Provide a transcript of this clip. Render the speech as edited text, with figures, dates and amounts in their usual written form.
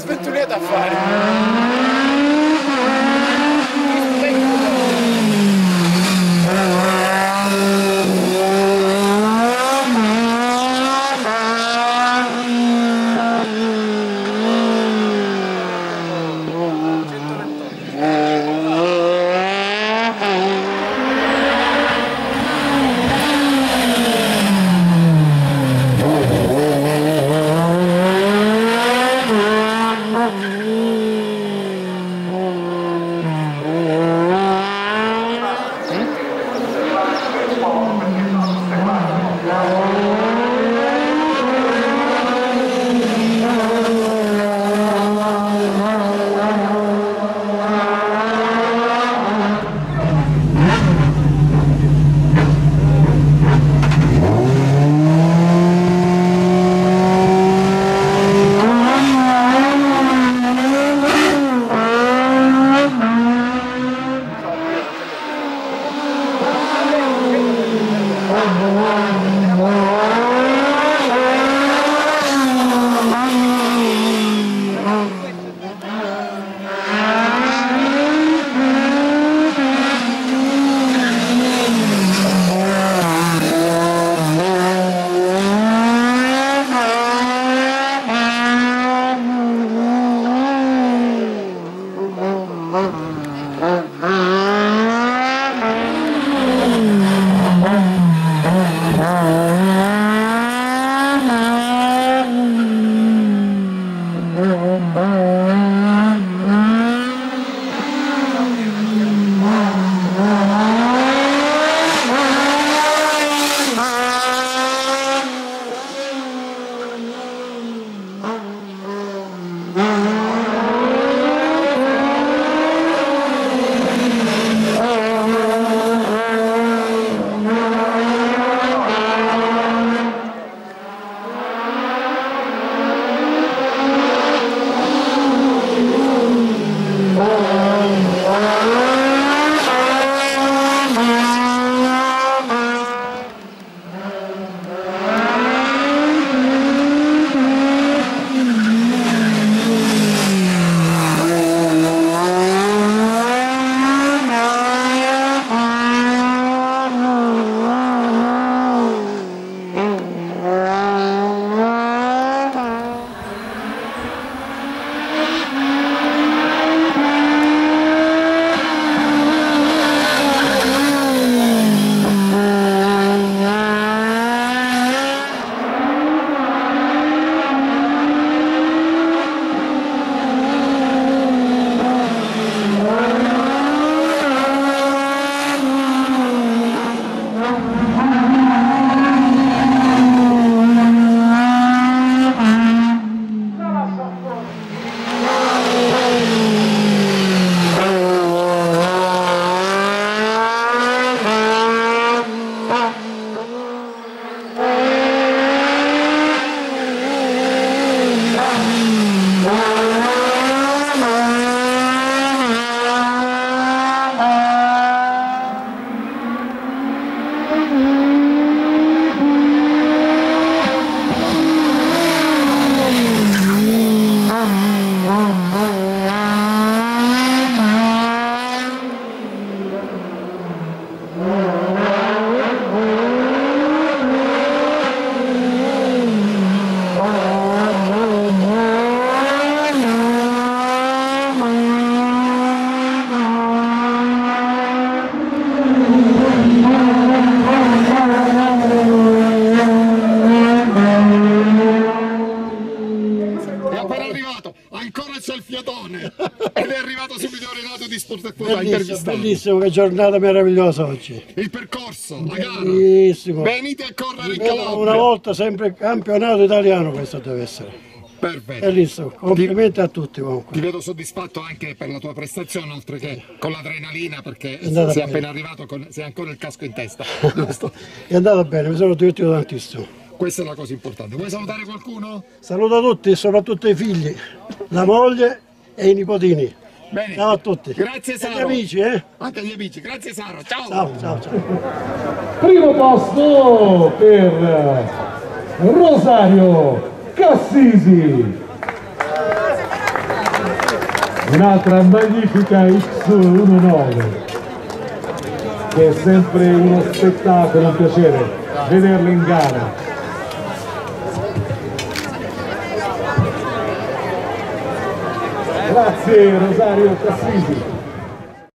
sventurata a fare? Bellissimo, che giornata meravigliosa oggi. Il percorso, la gara. Bellissimo. Venite a correre in Calabria. Una volta sempre campionato italiano questo deve essere. Perfetto. Bellissimo, complimenti a tutti comunque. Ti vedo soddisfatto anche per la tua prestazione, oltre che con l'adrenalina, perché sei appena arrivato, sei ancora il casco in testa, giusto? È andata bene, mi sono divertito tantissimo. Questa è la cosa importante. Vuoi salutare qualcuno? Saluto a tutti, soprattutto i figli, la moglie e i nipotini. Bene. Ciao a tutti. Grazie Saro. Anche agli amici, eh? Anche agli amici. Grazie Saro. Ciao. Ciao, ciao, ciao. Primo posto per Rosario Cassisi. un'altra magnifica X19, che è sempre uno spettacolo, un piacere vederla in gara. Grazie Rosario Cassisi.